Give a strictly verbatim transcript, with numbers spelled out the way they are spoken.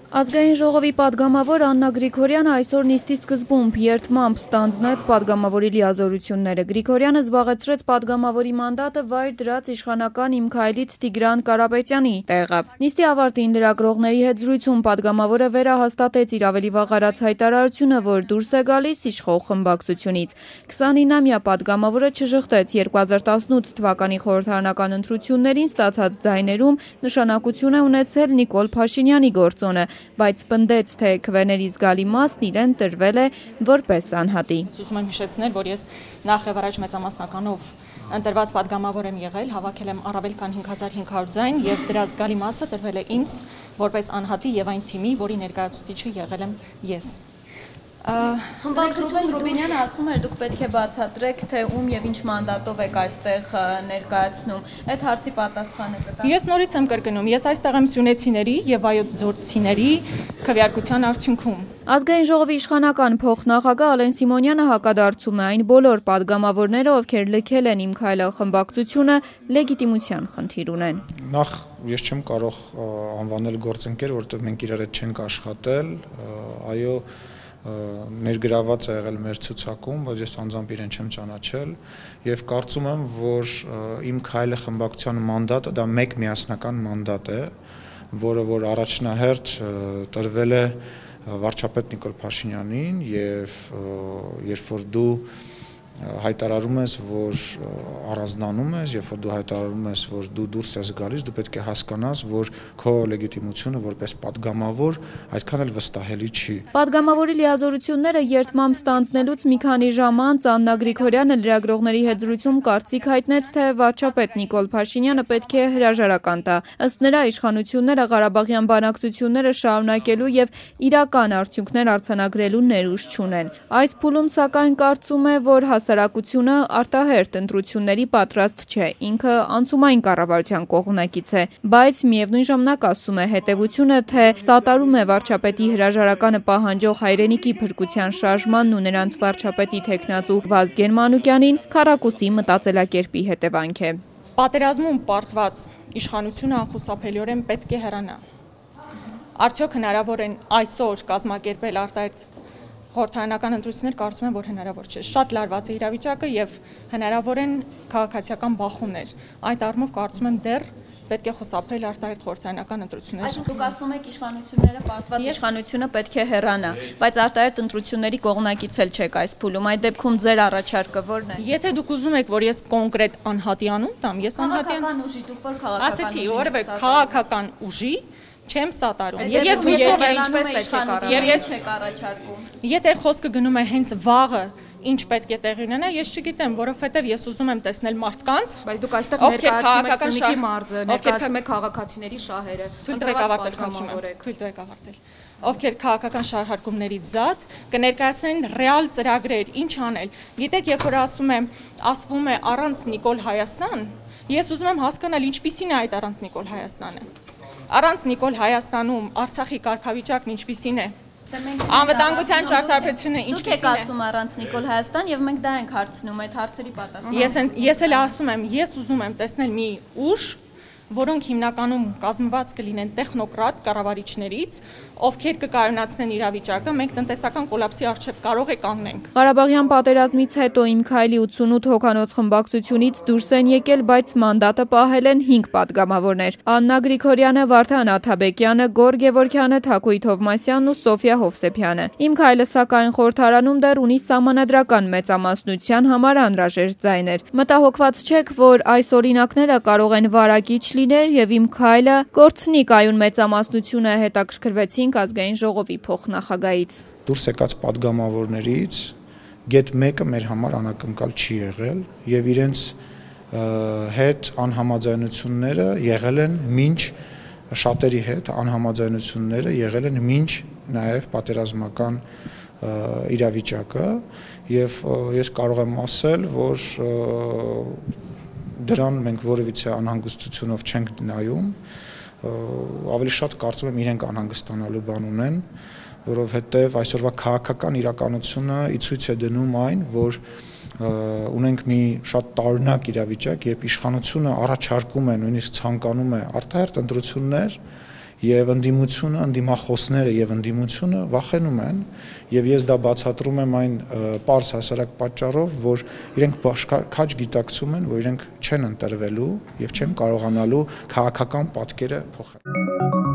Ազգային ժողովի պատգամավոր Աննա Գրիգորյանը այսօր նիստի սկզբում երթմամբ ստանձնեց պատգամավորի լիազորությունները։ Գրիգորյանը զբաղեցրեց պատգամավորի մանդատը վայր դրած իշխանական Իմ Քայլից Տիգրան Կարապետյանի տեղը։ Նիստի ավարտին լրագրողների հետ զրույցում պատգամավորը վերահաստատեց իր ավելի վաղ արած հայտարարությունը, որ դուրս է գալիս իշխող խմբակցությունից։ քսանինամյա պատգամավորը չժխտեց երկու հազար տասնութ թվականի խորհրդարանական ընտրություններին ստացած ձայներում նշանակություն է ունեցել Նիկոլ Փաշինյանի գործոնը, բայց պնդեց, թե քվեների զգալի մասն իրեն տրվել է որպես անհատի։ Ուզում եմ հիշեցնել, որ ես նախ եւ առաջ մեծամասնականով ընտրված պատգամավոր եմ եղել, հավաքել եմ առավել քան հինգ հազար հինգ հարյուր ձայն եւ դրա զգալի մասը տրվել է ինձ որպես անհատի եւ այն թիմի, որի ներկայացուցիչը եղել եմ ես։ Խմբակցություն Ռուբինյանը ասում էր, դուք պետք է բացատրեք, թե ում եւ ինչ մանդատով եք այստեղ ներկայացնում։ Այդ հարցի պատասխանը կտա։ Ես նորից եմ կրկնում, ես այստեղ եմ սյունեցիների եւ վայոց ձորցիների քվեարկության արդյունքում։ Ազգային ժողովի իշխանական փոխնախագահ Ալեն Սիմոնյանը հակադարձում է այն բոլոր պատգամավորները, ովքեր լքել են Իմ Քայլը խմբակցությունը, լեգիտիմության խնդիր ունեն։ Նախ ես չեմ կարող անվանել գործընկեր, որովհետեւ մենք իրար հետ չենք աշխատել, այո ներգրաված է եղել մեր ցուցակում, բայց ես անձամբ իրեն չեմ ճանաչել եւ կարծում եմ, որ Իմ Քայլը խմբակցության մանդատը դա մեկ միասնական մանդատ է, որը որ առաջնահերթ տրվել է վարչապետ Նիկոլ Փաշինյանին եւ երբ որ դու հայտարարում ես, որ առանձնանում ես, երբ որ դու հայտարարում ես, որ դու դուրս ես գալիս, դու պետք է հասկանաս, որ քո լեգիտիմությունը որպես պատգամավոր այդքան էլ վստահելի չի։ Պատգամավորի լիազորությունները երթմամբ ստանձնելուց մի քանի ժամ անց Աննա Գրիգորյանը լրագրողների հետ զրույցում կարծիք հայտնեց, թե վարչապետ Նիկոլ Փաշինյանը պետք է հրաժարական տա։ Ըստ նրա, իշխանությունները Ղարաբաղյան բանակցությունները շարունակելու եւ իրական արդյունքներ արձանագրելու ներուժ չունեն։ Այս փուլում սակայն կարծում է, որ հասարակությունը արտահերթ ընտրությունների պատրաստ չէ, ինքը անցումային կառավարության կողմնակից է, բայց միևնույն ժամանակ ասում է հետևությունը, թե սատարում է վարչապետի հրաժարականը պահանջող հայրենիքի փրկության շարժմանն ու նրանց վարչապետի թեկնածու Վազգեն Մանուկյանին քառակուսի մտածելակերպի հետևանք է։ Պատերազմում պարտված իշխանությունը անխուսափելիորեն պետք է հեռանա։ Արդյոք հնարավոր են այսօր կազմակերպել արտահերթ խորհրդարանական ընտրություններ, կարծում եմ, որ հնարավոր չէ։ Շատ լարված է իրավիճակը եւ հնարավոր են քաղաքացիական բախումներ։ Այդ առումով կարծում եմ դեռ պետք է խուսափել արտահերթ խորհրդարանական ընտրություններից։ Այսինքն դուք ասում եք իշխանությունները պարտված իշխանությունը պետք է հեռանա, բայց արտահերթ ընտրությունների կողմնակից էլ չեք այս փուլում։ Այդ դեպքում ձեր առաջարկը ո՞րն է։ Եթե դուք ուզում եք, որ ես կոնկրետ անհատի անուն տամ, ես անհատի անուն ուժի, դուք որ քաղաքական ասեցի, որևէ քաղաքական ուժի չեմ սատարում։ Եվ ես հույսով եմ ինչպես պետք է կառավարել։ Եվ ես չեք առաջարկում։ Եթե խոսքը գնում է հենց վաղը ինչ պետք է տեղի ունենա, ես չգիտեմ, որովհետև ես ուզում եմ տեսնել մարդկանց, բայց դուք այստեղ ներկայացնում եք Սյունիքի մարզը, ներկայացնում եք քաղաքացիների շահերը, թույլ տվեք ավարտել, խնդրում եմ, թույլ տվեք ավարտել։ Ովքեր քաղաքական շահարկումներից զատ կներկայացնեն ռեալ ծրագրեր, ինչ անել։ Գիտեք, երբ որ ասում եմ, ասվում է առանց Նիկոլ Հայաստան, ես ուզում եմ հասկանալ ինչպիսին է այդ առանց Նիկոլ Հայաստանը։ Առանց Նիկոլ Հայաստանում Արցախի կարգավիճակն ինչպիսին է։ Անվտանգության ճարտարապետությունը ինչպիսին է։ Դուք եք ասում առանց Նիկոլ Հայաստան եւ մենք դա ենք հարցնում, այդ հարցերի պատասխանը։ Ես ես էլ ասում եմ, ես ուզում եմ տեսնել մի ուժ, որոնք հիմնականում կազմված կլինեն տեխնոկրատ կառավարիչներից, ովքեր կկայունացնեն իրավիճակը, մենք տնտեսական կոլապսի առջև կարող է կանգնենք։ Ղարաբաղյան պատերազմից հետո Իմ Քայլի ութսունութ հոգանոց խմբակցությունից դուրս են եկել, բայց մանդատը պահել են հինգ պատգամավորներ։ Աննա Գրիգորյանը, Վարդան Աթաբեկյանը, Գոր Գևորգյանը, Թակույթ Հովմասյանն ու Սոֆիա Հովսեփյանը։ Իմ Քայլը սակայն խորհրդարանում դեռ ունի սահմանադրական մեծամասնության համար անհրաժեշտ ձայներ։ Մտահոգված չեք, որ այս օրինակները կարող են վարակիչ լինել եւ Իմ Քայլը կորցնի կայուն մեծամասնությունը, հետաքրքրվեցինք Ազգային ժողովի փոխնախագահից։ Դուրս եկած պատգամավորներից գետ մեկը մեր համար անակնկալ չի եղել եւ իրենց հետ անհամաձայնությունները եղել են մինչ շատերի հետ անհամաձայնությունները եղել են մինչ նաեւ պատերազմական իրավիճակը եւ ես կարող եմ ասել, որ դրան մենք որևիցե անհանգստությունով չենք նայում, ավելի շատ կարծում եմ իրենք անհանգստանալու բան ունեն, որովհետև այսօրվա քաղաքական իրականությունը ի ցույց է դնում այն, որ ունենք մի շատ տարօրինակ իրավիճակ, երբ իշխանությունը առաջարկում է, նույնիսկ ցանկանում է արտահերթ ընտրություններ, եւ ընդդիմությունը, ընդդիմախոսները եւ ընդդիմությունը վախենում են եւ ես դա բացատրում եմ այն պարզ հասարակ պատճառով, որ իրենք քաջ գիտակցում են, որ իրենք չեն ընտրվելու եւ չեն կարողանալու քաղաքական պատկերը փոխել։